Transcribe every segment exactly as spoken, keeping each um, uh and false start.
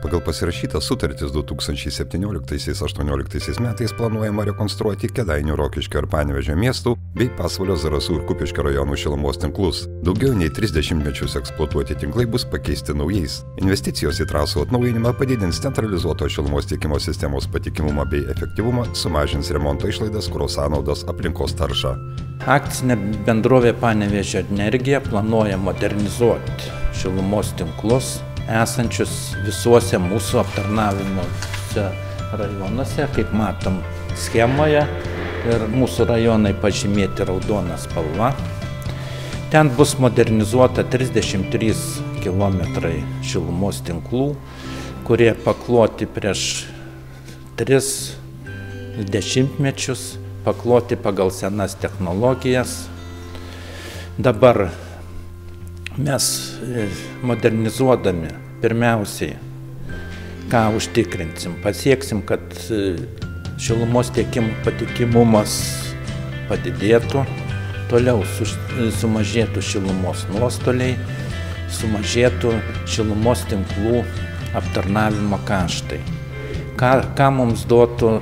Pagal pasirašytą sutartis du tūkstančiai septynioliktais aštuonioliktais metais planuojama rekonstruoti Kėdainių, Rokiškio ir Panevėžio miestų bei Pasvalio, Zarasų ir Kupiškio rajonų šilumos tinklus. Daugiau nei tris dešimtmečius eksploatuoti tinklai bus pakeisti naujais. Investicijos į trasų atnaujinimą padidins centralizuoto šilumos tiekimo sistemos patikimumą bei efektyvumą, sumažins remonto išlaidas, kuro sąnaudas, aplinkos taršą. Akcinė bendrovė Panevėžio energija planuoja modernizuoti šilumos tinklus esančius visuose mūsų aptarnavimuose rajonuose, kaip matom schemoje, ir mūsų rajonai pažymėti raudona spalva. Ten bus modernizuota trisdešimt trys kilometrai šilumos tinklų, kurie pakloti prieš tris dešimtmečius, pakloti pagal senas technologijas. Dabar mes modernizuodami pirmiausiai, ką užtikrinsim, pasieksim, kad šilumos tiekimo patikimumas padidėtų, toliau sumažėtų šilumos nuostoliai, sumažėtų šilumos tinklų aptarnavimo kaštai. Ką, ką mums duotų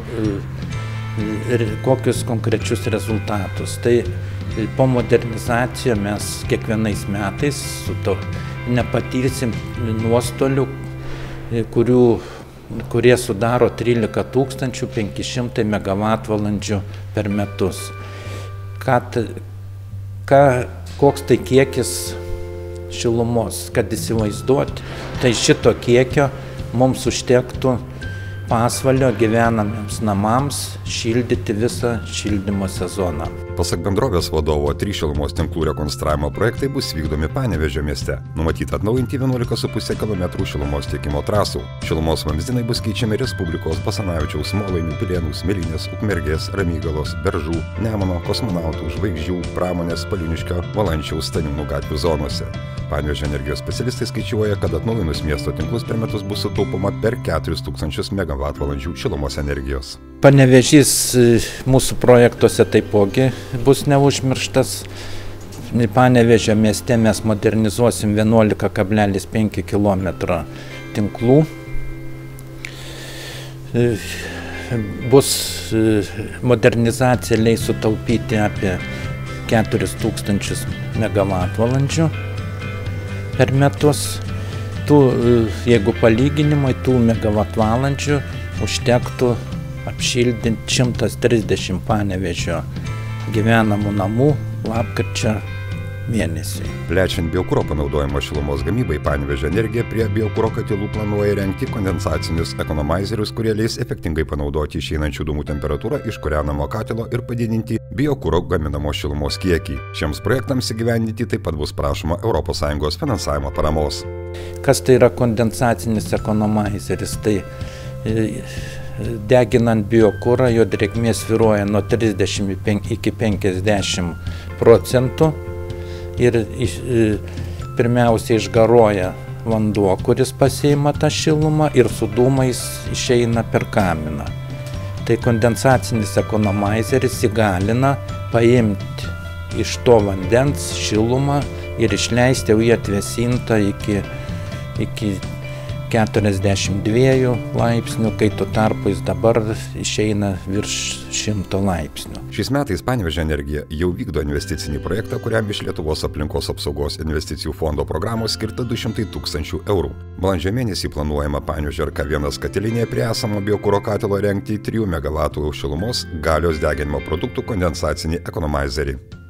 ir kokius konkrečius rezultatus. Tai po modernizacijos mes kiekvienais metais su to nepatirsim nuostolių, kurių, kurie sudaro trylika tūkstančių penki šimtai megavatvalandžių per metus. Ką, ką, koks tai kiekis šilumos, kad įsivaizduoti, tai šito kiekio mums užtektų Pasvalio gyvenamiems namams šildyti visą šildymo sezoną. Pasak bendrovės vadovo, trys šilumos tinklų rekonstravimo projektai bus vykdomi Panevėžio mieste. Numatyta atnaujinti vienuolika su puse kilometrų šilumos tiekimo trasų. Šilumos vamzdynai bus keičiami Respublikos, Basanavičiaus, Molainių, Pilėnų, Smėlynės, Ukmergės, Ramygalos, Beržų, Nemuno, Kosmonautų, Žvaigždžių, Pramonės, Paliuniškio, Valančiaus, Staniūnų gatvių zonose. Panevėžio energijos specialistai skaičiuoja, kad atnaujinus miesto tinklus per metus bus sutaupoma per keturis tūkstančius megavatvalandžių šilumos energijos. Panevėžys mūsų projektuose taipogi bus neužmirštas. Panevėžio mieste mes modernizuosim vienuolika kablelis penki kilometro tinklų. Bus modernizacija leis sutaupyti apie keturis tūkstančius megavatvalandžių per metus. Tų, jeigu palyginimui, tų megavatvalandžių užtektų apšildinti šimtas trisdešimt Panevėžio gyvenamų namų lapkričio mėnesį. Plečiant biokuro panaudojimo šilumos gamybai, Panevėžio energija prie biokuro katilų planuoja įrengti kondensacinius ekonomaizerius, kurie leis efektingai panaudoti išeinančių dūmų temperatūrą iš kūrenamo katilo ir padidinti biokuro gaminamos šilumos kiekį. Šiems projektams įgyvendinti taip pat bus prašoma Europos Sąjungos finansavimo paramos. Kas tai yra kondensacinis ekonomaizeris? Tai deginant biokurą, jo drėgmė svyruoja nuo trisdešimt iki penkiasdešimt procentų ir pirmiausia išgaruoja vanduo, kuris pasiima tą šilumą ir su dūmais išeina per kaminą. Tai kondensacinis ekonomaizeris įgalina paimti iš to vandens šilumą ir išleisti jau jį atvėsintą iki, iki keturiasdešimt dviejų laipsnių, kai tuo tarpu jis dabar išeina virš šimto laipsnių. Šiais metais Panevėžio energija jau vykdo investicinį projektą, kuriam iš Lietuvos aplinkos apsaugos investicijų fondo programos skirta du šimtai tūkstančių eurų. Balandžio mėnesį planuojama Panevėžio R K vienas katilinėje prie esamo biokuro katilo rengti trijų megavatų šilumos galios deginimo produktų kondensacinį ekonomaizerį.